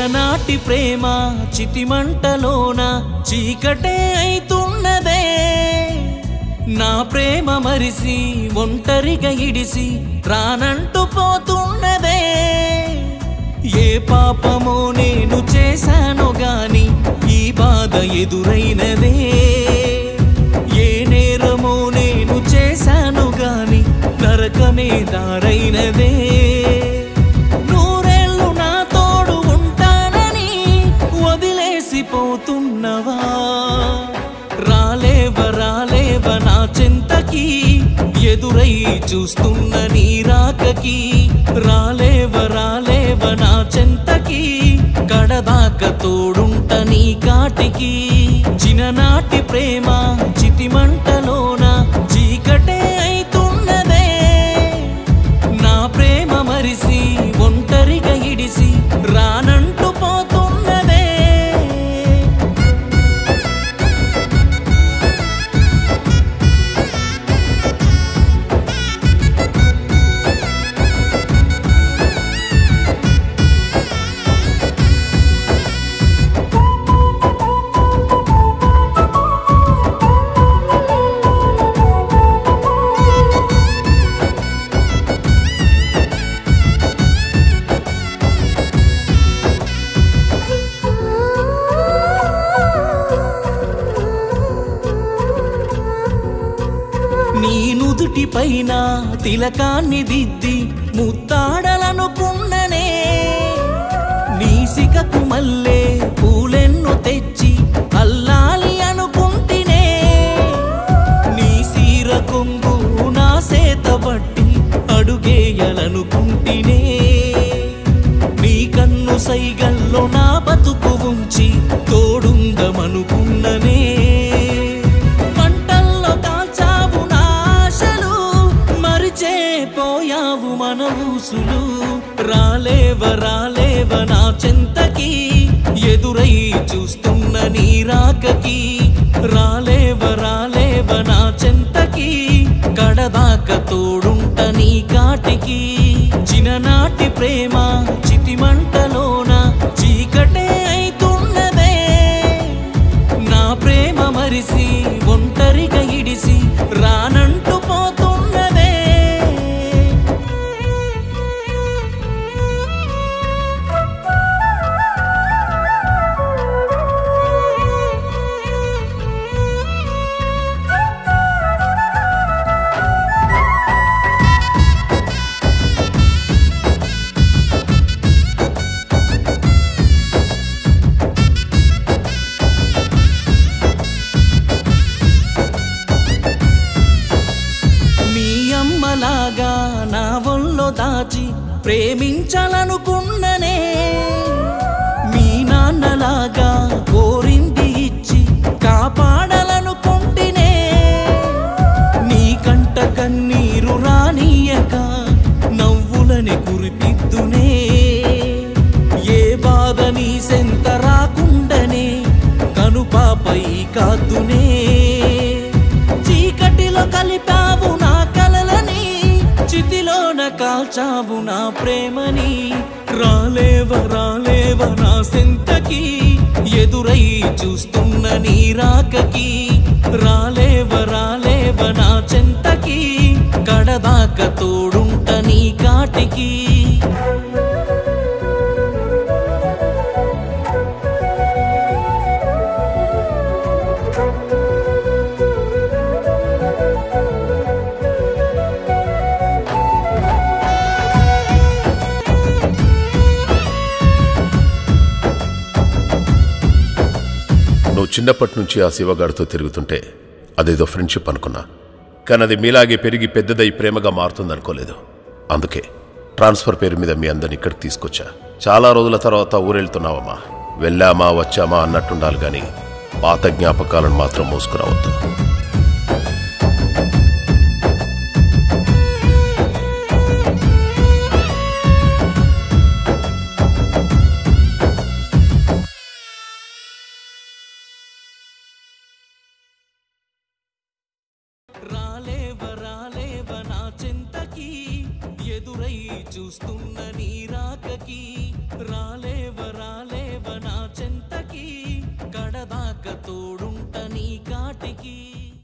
చిన్ననాటి ప్రేమ చితిమంటలోన చీకటే అయితున్నదే నా ప్రేమ మరిసి ఒంటరిగా ఇడిసి రానంటూ పోతున్నదే ఏ పాపమో నేను చేశానో గాని ఈ బాధ ఎదురైనదే ఏ నేరమో నేను చేశాను గాని నరకమే దారైనదే నూరేళ్ళు నా తోడు ఉంటానని వదిలేసిపోతున్నవా రాలేవ రాలేవ నా చెంతకి ఎదురై చూస్తున్న నీ రాకకి రాలేవ రాలేవ నా చెంతకి కడదాక తోడుంట నీ కాటికి చిన్ననాటి ప్రేమ చితిమంటలోన చీకటే అయితున్నదే నా ప్రేమ మరిసి ఒంటరిగా ఇడిసి రానంటూ పోతున్నదే నీ నుదుటి పైన తిలకాన్ని దిద్ది ముత్తాడలనుకున్ననే నీ సిగకు మల్లె పూలెన్ను తెచ్చి అల్లాలి అనుకుంటినే నీ సీర కొంగు నా సేత బట్టి అడుగేయాలనుకుంటినే నీ కన్ను సైగల్లో నా బతుకు ఉంచి తోడుందమనుకున్ననే పోయావు మన ఊసులు రాలేవ రాలేవ నా చెంతకి ఎదురై చూస్తున్న నీ రాకకి రాలేవ రాలేవ నా చెంతకి కడదాక తోడుంట నీ కాటికి చిన్ననాటి ప్రేమ చితిమంటలోన చీకటే అయితున్నదే నా ప్రేమ మరిసి ఒంటరిగా ఇడిసి రానంటూ పోతున్నదే లాగా నా ఒళ్ళో దాచి ప్రేమించాలనుకున్ననే మీ నాన్నలాగా కోరింది ఇచ్చి కాపాడాలనుకుంటేనే నీ కంట కన్నీరు రానియక నవ్వులని కురిపిద్దునే ఏ బాధ నీ సెంత రాకుండనే కనుపాపై కాదునే చీకటిలో కలిపావు నా కలలని చితిలోన కాల్చావు నా ప్రేమని రాలేవ రాలేవ నా సెంతకి ఎదురై చూస్తున్న నీ రాకకి రాలేవ రాలేవ నా చెంతకి కడదాక తోడుంట నీ కాటికి నువ్వు చిన్నప్పటి నుంచి ఆ శివగాడితో తిరుగుతుంటే అదేదో ఫ్రెండ్షిప్ అనుకున్నా, కానీ అది మీలాగే పెరిగి పెద్దదై ప్రేమగా మారుతుందనుకోలేదు. అందుకే ట్రాన్స్ఫర్ పేరు మీద మీ అందరిని ఇక్కడికి తీసుకొచ్చా. చాలా రోజుల తర్వాత ఊరెళ్తున్నావమ్మా, వెళ్ళామా వచ్చామా అన్నట్టుండాలి, కానీ పాత జ్ఞాపకాలను మాత్రం మోసుకురావద్దు. రాలేవ రాలేవ నా చెంతకి ఎదురై చూస్తున్న నీ రాకకి రాలేవ